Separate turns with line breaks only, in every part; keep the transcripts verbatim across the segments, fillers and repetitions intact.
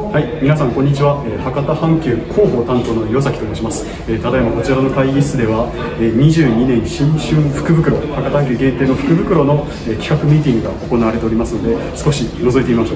はい、皆さんこんにちは。えー、博多阪急広報担当の岩崎と申します。えー、ただいまこちらの会議室では、えー、にじゅうにねん新春福袋、博多阪急限定の福袋の、えー、企画ミーティングが行われておりますので、少し覗いてみましょう。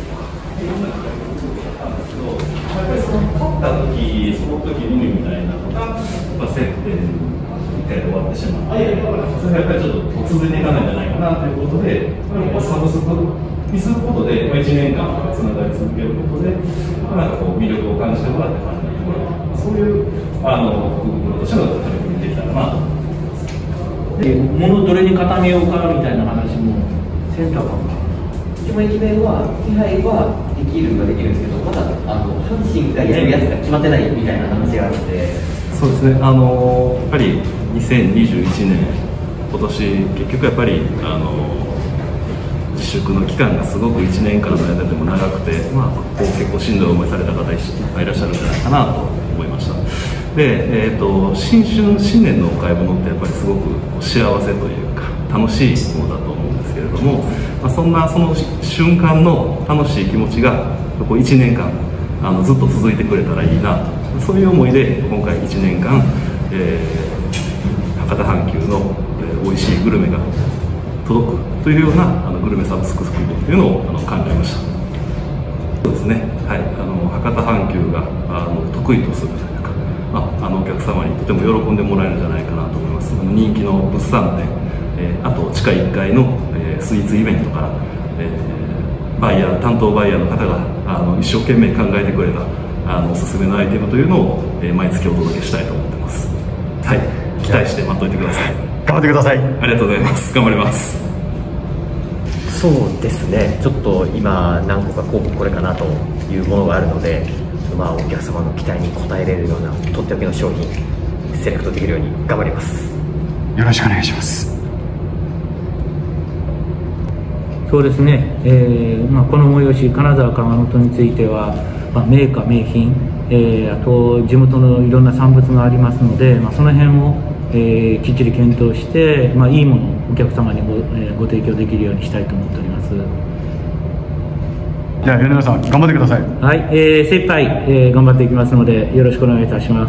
買った時、その時のみみたいなのが、まあ、接点いっかいで終わってしまって、それがやっぱりちょっと続いていかないんじゃないかなということで、サブスクにすることで、いちねんかんつながり続けることで、なんかこう魅力を感じてもらって感じてもらう、そういうあの福袋としての取り組みできたらなと思います。
物どれに固めようかみたいな話もセンターかも。
でも駅弁は手配はできるはできるんですけど、まだあの阪神がやるやつが決まってないみたいな話があるので。
そうですね。あのやっぱりにせんにじゅういちねん、今年結局やっぱりあの自粛の期間がすごくいちねんかんの間でも長くて、まあ、こう結構しんどい思いされた方いっぱいいらっしゃるんじゃないかなと思いました。で、えーと、新春新年のお買い物ってやっぱりすごく幸せというか楽しいものだと思うんですけれども、まあ、そんなその瞬間の楽しい気持ちがここいちねんかんあのずっと続いてくれたらいいなと、そういう思いで今回いちねんかん、えー、博多阪急の、えー、美味しいグルメが届くというようなあのグルメサブスク福袋というのをあの考えました。そうですね、はい、あの博多阪急があの得意とするというか、まあ、あのお客様にとても喜んでもらえるんじゃないかなと思います。人気の物産展、えー、あと地下いっかいの、えー、スイーツイベントから、えー、バイヤー担当バイヤーの方があの一生懸命考えてくれたあのおすすめのアイテムというのを、えー、毎月お届けしたいと思ってます。はい、期待して待っといてください。
頑張ってください。
ありがとうございます。頑張ります。
そうですね、ちょっと今何個か候補これかなというものがあるので、まあ、お客様の期待に応えれるようなとっておきの商品セレクトできるように頑張ります。
よろしくお願いします。
そうですね、えーまあ、この催し金沢川本については、まあ、名家名品、えー、あと地元のいろんな産物がありますので、まあ、その辺をえー、きっちり検討して、まあ、いいものをお客様に ご,、えー、ご提供できるようにしたいと思っております。
じゃあ米村さん頑張ってください。
はい、えー、精一杯、えー、頑張っていきますのでよろしくお願いいたします。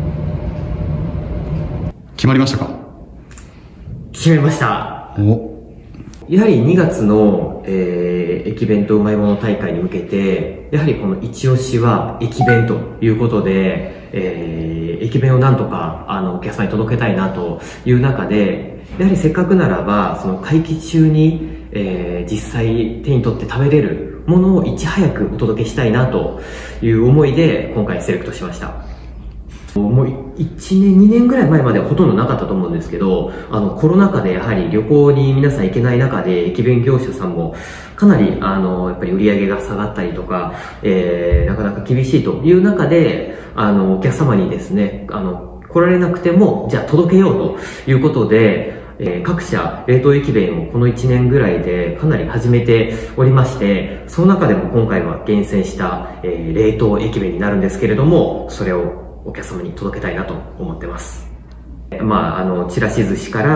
決まりましたか？
決めました。
お
やはりにがつの、えー、駅弁とうまいもの大会に向けて、やはりこの一押しは駅弁ということで、えー、駅弁をなんとかあのお客様に届けたいなという中で、やはりせっかくならばその会期中に、えー、実際手に取って食べれるものをいち早くお届けしたいなという思いで今回セレクトしました。もういちねんにねんぐらい前まではほとんどなかったと思うんですけど、あのコロナ禍でやはり旅行に皆さん行けない中で駅弁業者さんもかなりあのやっぱり売り上げが下がったりとか、えー、なかなか厳しいという中で、あのお客様にですね、あの来られなくてもじゃあ届けようということで、えー、各社冷凍駅弁をこのいちねんぐらいでかなり始めておりまして、その中でも今回は厳選した、えー、冷凍駅弁になるんですけれども、それをお客様に届けたいなと思ってます。まあ、あの、ちらし寿司から、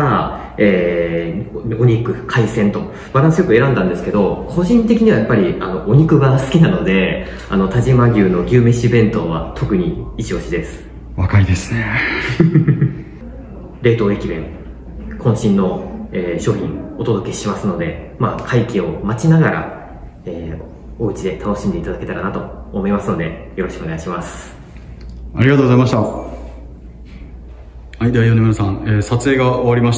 えー、お肉、海鮮とバランスよく選んだんですけど、個人的にはやっぱり、あの、お肉が好きなので、あの、但馬牛の牛飯弁当は特に一押しです。
若いですね。
冷凍駅弁、渾身の、えー、商品お届けしますので、まあ、会期を待ちながら、えー、お家で楽しんでいただけたらなと思いますので、よろしくお願いします。
ありがとうございました。はい、では米村さん、えー、撮影が終わりました。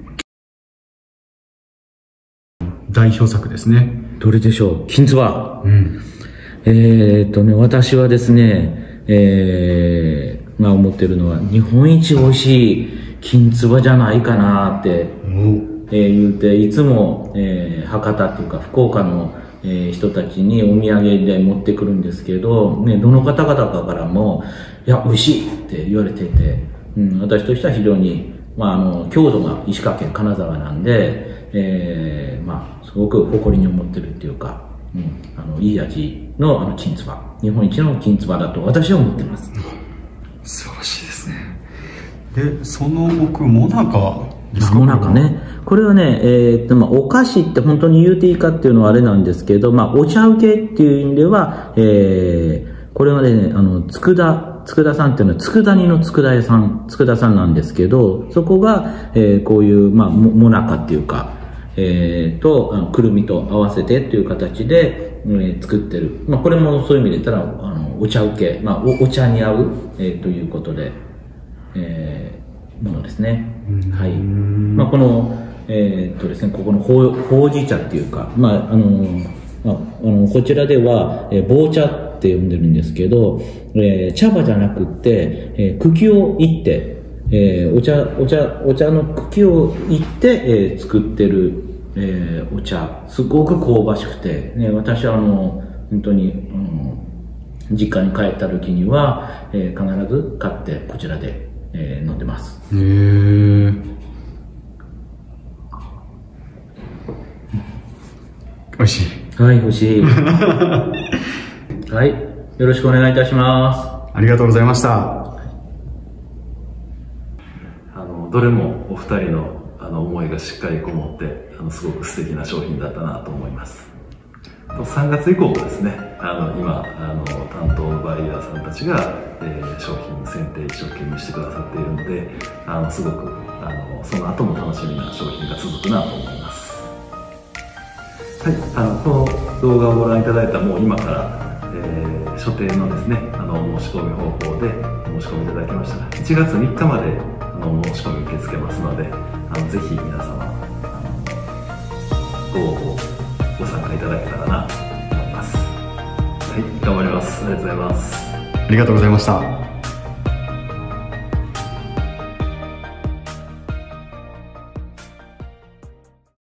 代表作ですね。
どれでしょう？きんつば。
うん。
えーっとね、私はですね、えー、まあ思ってるのは、日本一美味しいきんつばじゃないかなって、えー、言うて、いつも、えー、博多っていうか福岡のえー、人たちにお土産で持ってくるんですけど、ね、どの方々かからも、いや、美味しいって言われてて、うん、私としては非常に、まあ、あの、郷土が石川県金沢なんで、えー、まあ、すごく誇りに思ってるっていうか、うん、あの、いい味のあの、きんつば。日本一のきんつばだと私は思ってます。
素晴らしいですね。で、その奥、もなかですか？
もなかね。 これはね、えーっと、まあ、お菓子って本当に言うていいかっていうのはあれなんですけど、まあ、お茶受けっていう意味では、えー、これはね、あの、佃、佃さんっていうのは、佃煮の佃屋さん、佃さんなんですけど、そこが、えー、こういう、まあ、も、もなかっていうか、えー、と、あのくるみと合わせてっていう形で、えー、作ってる。まあ、これもそういう意味で言ったら、あの、お茶受け、まあ、お、お茶に合う、えー、ということで、えー、ものですね。はい。まあ、この、えー、っとですね、ここのほう、ほうじ茶っていうか、まあ、あの、まあ、あの、こちらでは、えー、棒茶って呼んでるんですけど、えー、茶葉じゃなくって、えー、茎をいって、えー、お茶、お茶、お茶の茎をいって、えー、作ってる、えー、お茶、すごく香ばしくて、ね、私はあの、本当に、うん、実家に帰った時には、えー、必ず買ってこちらで、えー、飲んでます。
へー。美味しい。
はい、美味しい。はい、よろしくお願いいたします。
ありがとうございました。
あのどれもお二人のあの思いがしっかりこもってあのすごく素敵な商品だったなと思います。さんがつ以降もですね、あの今あの担当バイヤーさんたちが、えー、商品選定一生懸命してくださっているので、あのすごくあのその後も楽しみな商品が続くなと思います。はい、あのこの動画をご覧いただいたもう今から、えー、所定のですねあの申し込み方法で申し込みいただきましたらいちがつみっかまであの申し込み受け付けますので、あのぜひ皆様あのご応募ご参加いただけたらなと思います。はい、頑張ります。ありがとうございます。
ありがとうございました。